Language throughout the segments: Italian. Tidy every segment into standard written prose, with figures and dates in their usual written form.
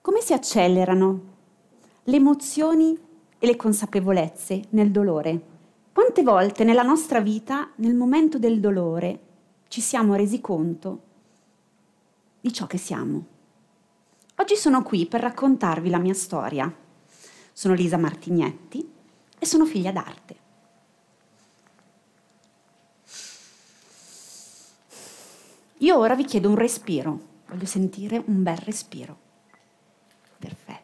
Come si accelerano le emozioni e le consapevolezze nel dolore? Quante volte nella nostra vita, nel momento del dolore, ci siamo resi conto di ciò che siamo? Oggi sono qui per raccontarvi la mia storia. Sono Lisa Martignetti e sono figlia d'arte. Io ora vi chiedo un respiro. Voglio sentire un bel respiro. Perfetto.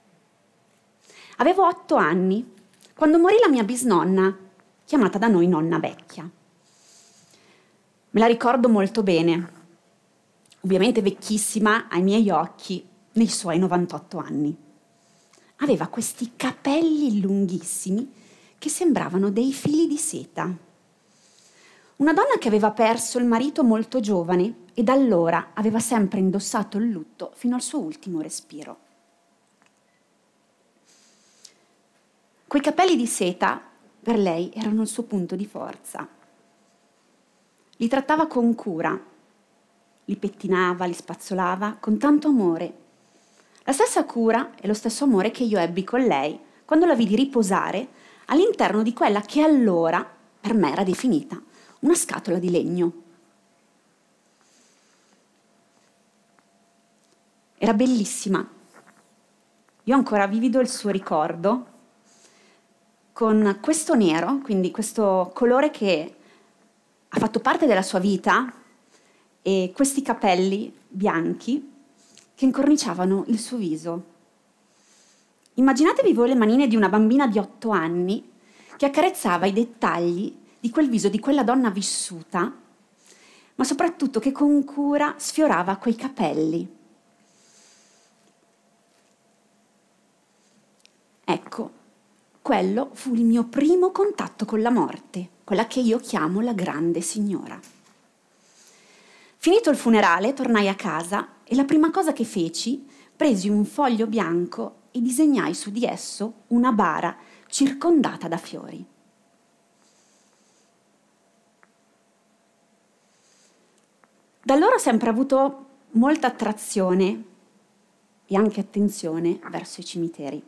Avevo 8 anni quando morì la mia bisnonna, chiamata da noi nonna vecchia. Me la ricordo molto bene, ovviamente vecchissima ai miei occhi, nei suoi 98 anni. Aveva questi capelli lunghissimi che sembravano dei fili di seta. Una donna che aveva perso il marito molto giovane e da allora aveva sempre indossato il lutto fino al suo ultimo respiro. Quei capelli di seta per lei erano il suo punto di forza. Li trattava con cura, li pettinava, li spazzolava con tanto amore. La stessa cura e lo stesso amore che io ebbi con lei quando la vidi riposare all'interno di quella che allora per me era definita una scatola di legno. Era bellissima. Io ho ancora vivido il suo ricordo con questo nero, quindi questo colore che ha fatto parte della sua vita, e questi capelli bianchi che incorniciavano il suo viso. Immaginatevi voi le manine di una bambina di 8 anni che accarezzava i dettagli di quel viso, di quella donna vissuta, ma soprattutto che con cura sfiorava quei capelli. Ecco, quello fu il mio primo contatto con la morte, quella che io chiamo la grande signora. Finito il funerale, tornai a casa e la prima cosa che feci, presi un foglio bianco e disegnai su di esso una bara circondata da fiori. Da allora ho sempre avuto molta attrazione e anche attenzione verso i cimiteri.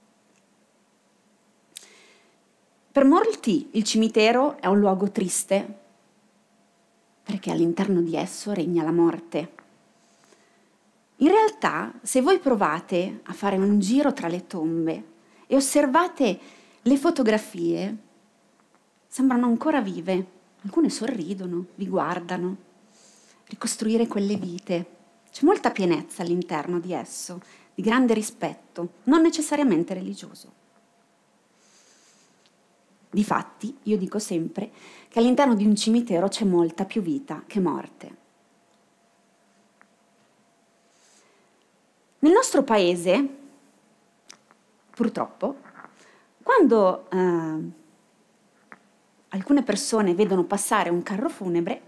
Per molti il cimitero è un luogo triste, perché all'interno di esso regna la morte. In realtà, se voi provate a fare un giro tra le tombe e osservate le fotografie, sembrano ancora vive. Alcune sorridono, vi guardano. Ricostruire quelle vite. C'è molta pienezza all'interno di esso, di grande rispetto, non necessariamente religioso. Difatti, io dico sempre che all'interno di un cimitero c'è molta più vita che morte. Nel nostro paese, purtroppo, quando alcune persone vedono passare un carro funebre,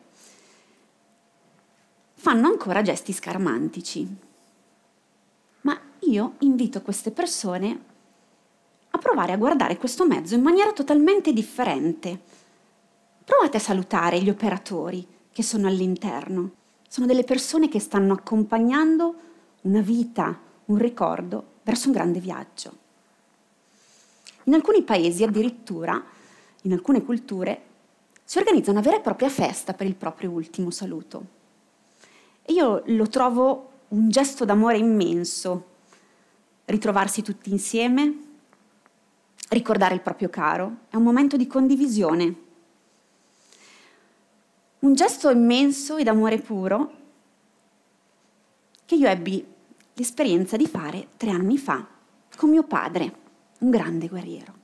fanno ancora gesti scaramantici. Ma io invito queste persone a provare a guardare questo mezzo in maniera totalmente differente. Provate a salutare gli operatori che sono all'interno. Sono delle persone che stanno accompagnando una vita, un ricordo verso un grande viaggio. In alcuni paesi addirittura, in alcune culture, si organizza una vera e propria festa per il proprio ultimo saluto. E io lo trovo un gesto d'amore immenso, ritrovarsi tutti insieme, ricordare il proprio caro, è un momento di condivisione. Un gesto immenso e d'amore puro che io ebbi l'esperienza di fare 3 anni fa con mio padre, un grande guerriero.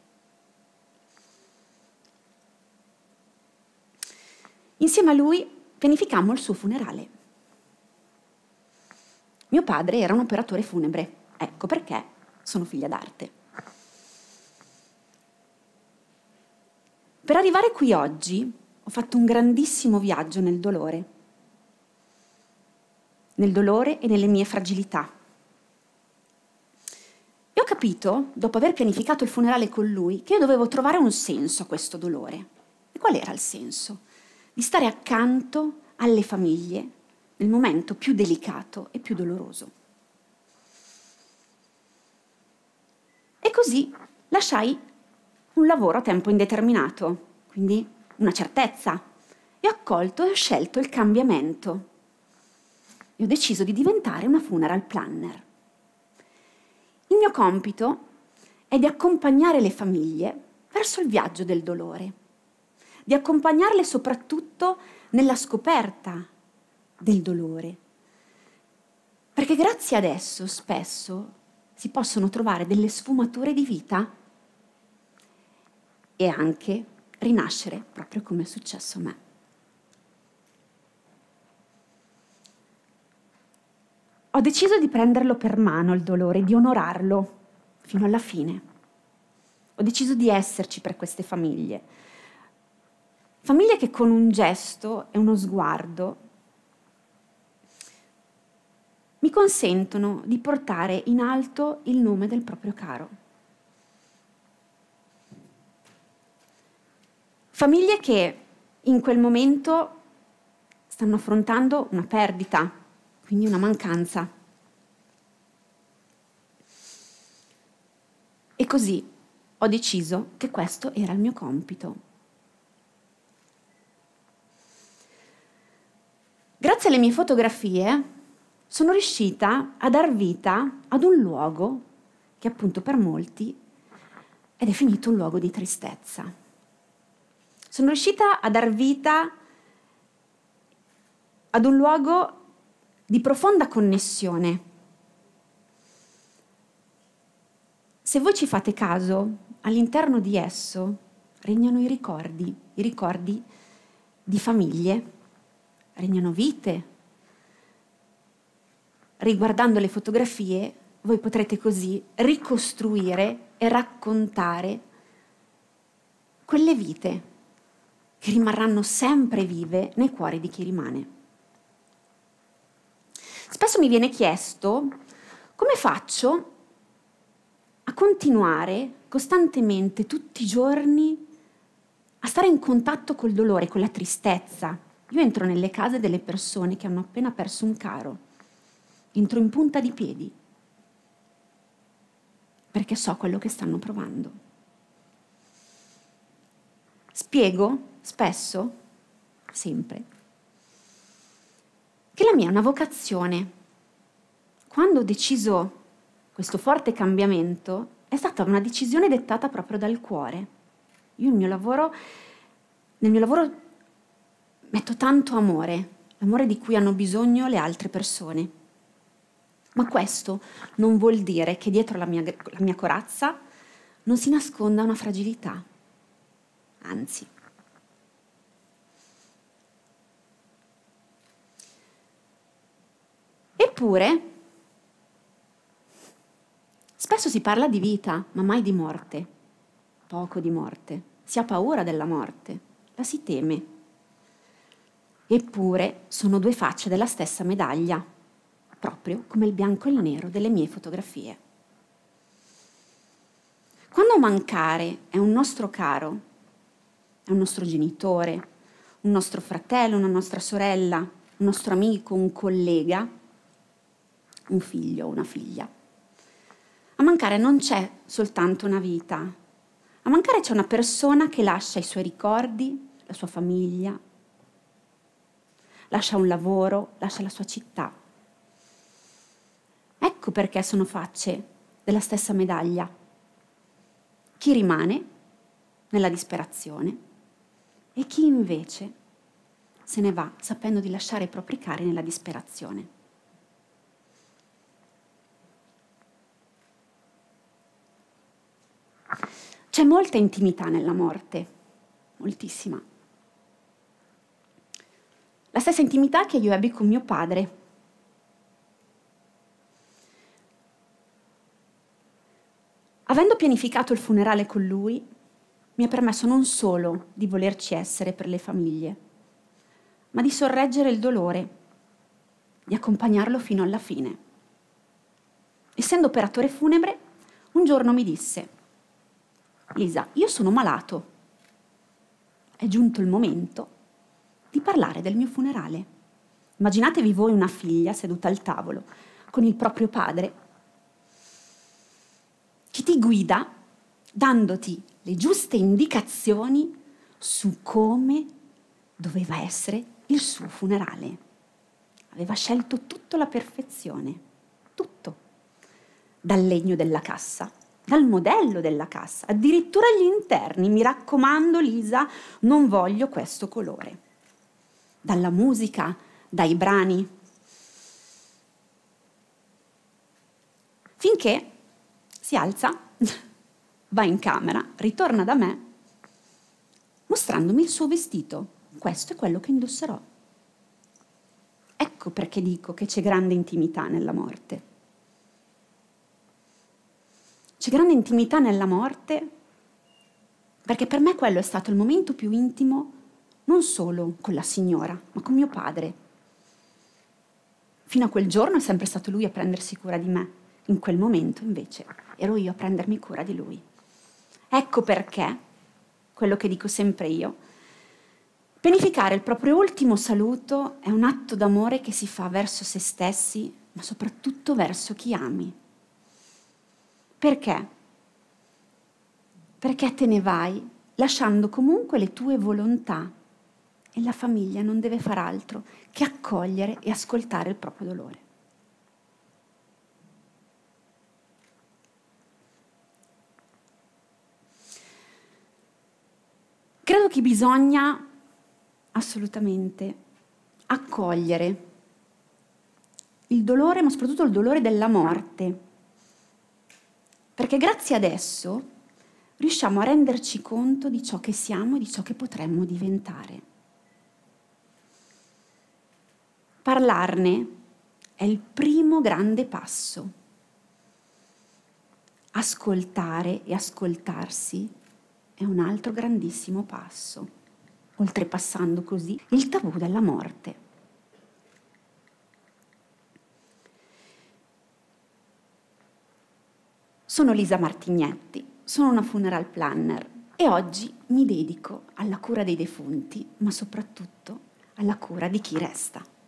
Insieme a lui pianificammo il suo funerale. Mio padre era un operatore funebre, ecco perché sono figlia d'arte. Per arrivare qui oggi ho fatto un grandissimo viaggio nel dolore e nelle mie fragilità. E ho capito, dopo aver pianificato il funerale con lui, che io dovevo trovare un senso a questo dolore. E qual era il senso? Di stare accanto alle famiglie nel momento più delicato e più doloroso. così lasciai un lavoro a tempo indeterminato, quindi una certezza, e ho accolto e ho scelto il cambiamento. E ho deciso di diventare una funeral planner. Il mio compito è di accompagnare le famiglie verso il viaggio del dolore, di accompagnarle soprattutto nella scoperta del dolore, perché grazie ad esso spesso si possono trovare delle sfumature di vita e anche rinascere, proprio come è successo a me. Ho deciso di prenderlo per mano il dolore, di onorarlo fino alla fine. Ho deciso di esserci per queste famiglie. Famiglie che con un gesto e uno sguardo mi consentono di portare in alto il nome del proprio caro. Famiglie che in quel momento stanno affrontando una perdita, quindi una mancanza. E così ho deciso che questo era il mio compito. Grazie alle mie fotografie sono riuscita a dar vita ad un luogo che appunto per molti è definito un luogo di tristezza. Sono riuscita a dar vita ad un luogo di profonda connessione. Se voi ci fate caso, all'interno di esso regnano i ricordi di famiglie, regnano vite. Riguardando le fotografie, voi potrete così ricostruire e raccontare quelle vite che rimarranno sempre vive nei cuori di chi rimane. Spesso mi viene chiesto come faccio a continuare costantemente, tutti i giorni, a stare in contatto col dolore, con la tristezza. Io entro nelle case delle persone che hanno appena perso un caro, entro in punta di piedi, perché so quello che stanno provando. Spiego spesso, sempre, che la mia è una vocazione. Quando ho deciso questo forte cambiamento, è stata una decisione dettata proprio dal cuore. Io nel mio lavoro metto tanto amore, l'amore di cui hanno bisogno le altre persone. Ma questo non vuol dire che dietro la mia corazza non si nasconda una fragilità. Anzi. Eppure, spesso si parla di vita, ma mai di morte. Poco di morte. Si ha paura della morte, la si teme. Eppure sono due facce della stessa medaglia, proprio come il bianco e il nero delle mie fotografie. Quando mancare è un nostro caro, è un nostro genitore, un nostro fratello, una nostra sorella, un nostro amico, un collega, un figlio o una figlia. A mancare non c'è soltanto una vita. A mancare c'è una persona che lascia i suoi ricordi, la sua famiglia, lascia un lavoro, lascia la sua città. Ecco perché sono facce della stessa medaglia. Chi rimane nella disperazione e chi invece se ne va sapendo di lasciare i propri cari nella disperazione. C'è molta intimità nella morte, moltissima. La stessa intimità che io ebbi con mio padre. Avendo pianificato il funerale con lui, mi ha permesso non solo di volerci essere per le famiglie, ma di sorreggere il dolore, di accompagnarlo fino alla fine. Essendo operatore funebre, un giorno mi disse: Lisa, io sono malato. È giunto il momento di parlare del mio funerale. Immaginatevi voi una figlia seduta al tavolo con il proprio padre che ti guida dandoti le giuste indicazioni su come doveva essere il suo funerale. Aveva scelto tutto alla perfezione, tutto, dal legno della cassa, dal modello della cassa, addirittura gli interni. Mi raccomando, Lisa, non voglio questo colore. Dalla musica, dai brani. Finché si alza, va in camera, ritorna da me, mostrandomi il suo vestito. Questo è quello che indosserò. Ecco perché dico che c'è grande intimità nella morte. C'è grande intimità nella morte perché per me quello è stato il momento più intimo, non solo con la signora, ma con mio padre. Fino a quel giorno è sempre stato lui a prendersi cura di me. In quel momento, invece, ero io a prendermi cura di lui. Ecco perché, quello che dico sempre io, pianificare il proprio ultimo saluto è un atto d'amore che si fa verso se stessi, ma soprattutto verso chi ami. Perché? Perché te ne vai lasciando comunque le tue volontà e la famiglia non deve far altro che accogliere e ascoltare il proprio dolore. Credo che bisogna assolutamente accogliere il dolore, ma soprattutto il dolore della morte, perché grazie ad esso riusciamo a renderci conto di ciò che siamo e di ciò che potremmo diventare. Parlarne è il primo grande passo. Ascoltare e ascoltarsi è un altro grandissimo passo, oltrepassando così il tabù della morte. Sono Lisa Martignetti, sono una funeral planner e oggi mi dedico alla cura dei defunti, ma soprattutto alla cura di chi resta.